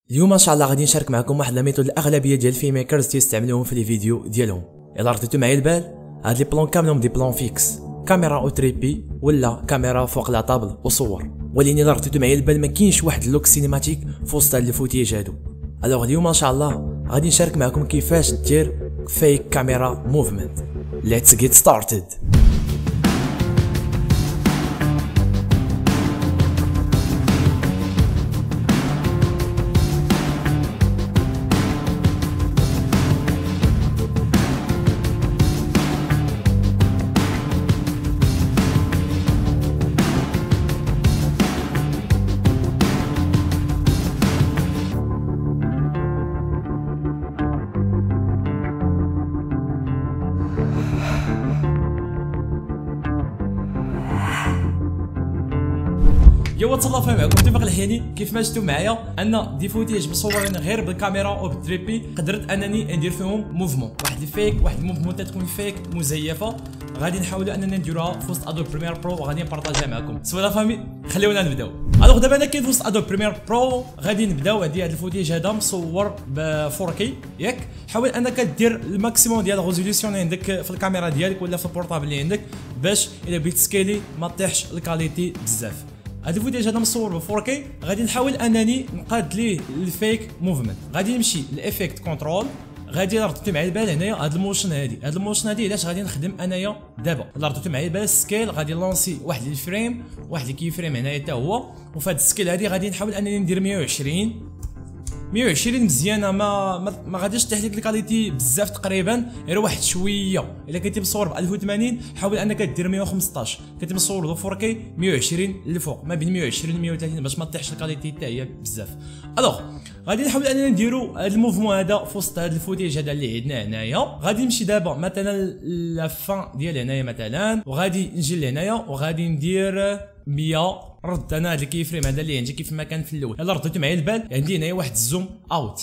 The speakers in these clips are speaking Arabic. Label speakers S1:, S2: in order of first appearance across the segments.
S1: اليوم ان شاء الله غادي نشارك معكم واحد لا ميثود الاغلبيه ديال الفيلم ميكرز تيستعملوهم في لي فيديو ديالهم. الا رديتو معايا البال، هاد لي بلون كاملهم دي بلون فيكس، كاميرا او تريبي ولا كاميرا فوق لا طابل وصور. ولكن الا رديتو معايا البال ما كاينش واحد اللوك سينماتيك في وسط هاد الفوتيج هادو. الوغ اليوم ان شاء الله غادي نشارك معكم كيفاش دير فيك كاميرا موفمنت. ليتس جيت ستارتد. يا واتساب فاهم معكم توفيق الحياني. كيف ما شفتوا معايا ان دي فوتيج مصورين غير بالكاميرا او بالتريبي، قدرت انني ندير فيهم موفمون، واحد الفيك، واحد الموفمون تكون فيك مزيفه. غادي نحاولوا اننا نديروها في وسط ادوب بريمير برو وغادي نبارطاجيها معكم. سوالا فامي خليونا نبداو. الوغ دابا انا كاين في وسط ادوب بريمير برو غادي نبداو. عندي هذا الفوتيج هذا مصور ب 4K ياك. حاول انك دير الماكسيموم ديال الريزوليسيون اللي عندك في الكاميرا ديالك ولا في البورطابل اللي عندك، باش الا بغيت تسكيلي ما طيحش الكاليتي بزاف. هذا الفوتيج هذا مصور ب 4K. غادي نحاول انني نقاد ليه الفيك موفمنت. غادي نمشي لافيكت كنترول، غادي رديتو معايا البال هنايا هاد الموشن هادي. هاد الموشن هادي علاش غادي نخدم انايا دابا؟ الا رديتو معايا البال السكيل غادي نلونسي واحد الفريم، واحد اللي كيفريم هنايا حتى هو. وفي هاد السكيل هادي غادي نحاول انني ندير 120 مزيانه. ما غاديش تطيح لك الكاليتي بزاف، تقريبا غير واحد شويه. الا كنتي مصور ب 1080 حاول انك دير 115. كنتي مصور ب 4K 120 للفوق، ما بين 120 و 130 باش ما طيحش الكاليتي حتى هي بزاف. الوغ غادي نحاول اننا نديرو هذا الموفمون هذا في وسط هذا الفوتيج هذا اللي عندنا هنايا. غادي نمشي دابا مثلا لافان ديال هنايا مثلا، وغادي نجي لهنايا وغادي ندير 100. رد انا هذا الكيفريم هذا اللي عندي كيف ما كان في الاول. يلا رديتو معايا البال، عندي هنايا واحد الزوم اوت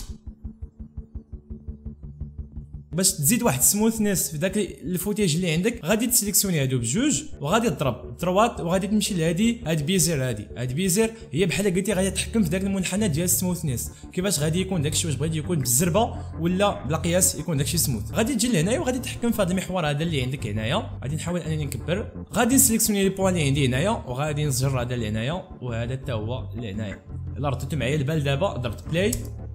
S1: باش تزيد واحد سموثنس في داك الفوتيج اللي عندك. غادي تسيليكسيوني هادو بجوج وغادي تضرب دروات وغادي تمشي لهادي. هاد بيزير هاد بيزير هي بحال قلتي غادي تحكم في داك المنحنى ديال السموثنس، كيفاش غادي يكون داكشي، واش بغيتي يكون بالزربه ولا بلا قياس يكون داكشي سموث. غادي تجي لهنايا وغادي تحكم في هذا المحور هذا اللي عندك هنايا. غادي نحاول انني نكبر. غادي نسيليكسيوني لي بوان اللي عندي هنايا وغادي نزجر هذا اللي هنايا وهذا حتى هو اللي هنايا. الا رديتو معايا البال دابا ضربت بلاي،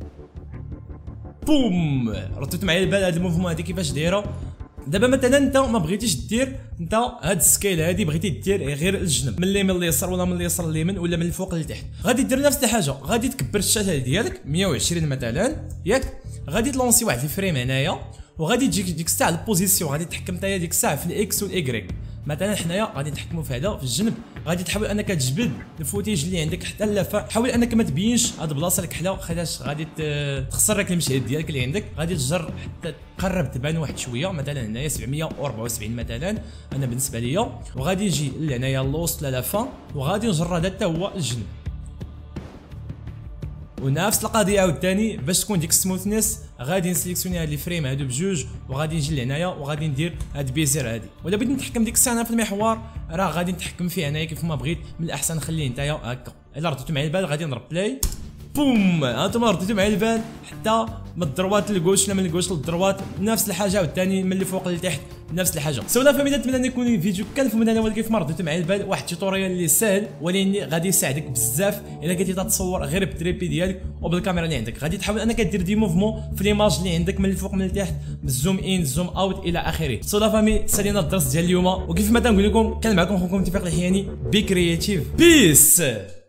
S1: بوم، رديت معايا البال هاد الموفمون هادي كيفاش دايره. دابا مثلا انت ما بغيتيش دير انت هاد السكيل هادي، بغيتي دير غير الجنب من اليمين لليسار ولا من اليسار لليمين ولا من الفوق للتحت. غادي دير نفس الحاجه، غادي تكبر الشاشه ديالك 120 مثلا ياك. غادي تلونسي واحد الفريم هنايا وغادي تجيك ديك الساعه البوزيسيون، غادي تحكم نتايا ديك الساعه في الاكس والايكغيك. مثلا حنايا غادي نتحكموا في هذا في الجنب. غادي تحاول انك تجبد الفوتيج اللي عندك حتى اللافه. حاول انك ما تبينش هاد البلاصه الكحله، خاطرش غادي تخسر لك المشهد ديالك اللي عندك. غادي تجر حتى تقرب تبان واحد شويه، مثلا هنايا 774 مثلا انا بالنسبه ليا. وغادي نجي لهنايا الوسط لافه وغادي نجر هذا حتى هو الجنب. ونفس القضيه عاوتاني باش تكون ديك السموثنس. غادي نسيليكسيوني هاد لي فريم هادو بجوج وغادي نجي لهنايا وغادي ندير هاد بيزير هادي. ولا بغيت نتحكم ديك الساعه في المحور راه غادي نتحكم فيه هنايا كيف ما بغيت. من الاحسن نخليه نتايا هكا. الا رديتو معايا البال غادي نضرب بلاي، بوم، هانتوما رديتو معايا البال حتى من الدروات للكوش، لا من الكوش للدروات نفس الحاجه، والثاني من الفوق للتحت نفس الحاجه. سولا فهمتوا. نتمنى ان يكون الفيديو كان فهم انا، ولكن كيف ما رديتو معايا البال واحد التوتوريال اللي ساهل ولكن غادي يساعدك بزاف. الا كنتي تتصور غير بالتريبي ديالك وبالكاميرا اللي عندك، غادي تحاول انك دير دي موفمون في ليماج اللي عندك من الفوق من التحت، بالزوم ان زوم اوت الى اخره. سولا فامي سالينا الدرس ديال اليوم، وكيف ما تنقول لكم كان معكم خوكم توفيق الحياني. بي كرياتيف، بيس.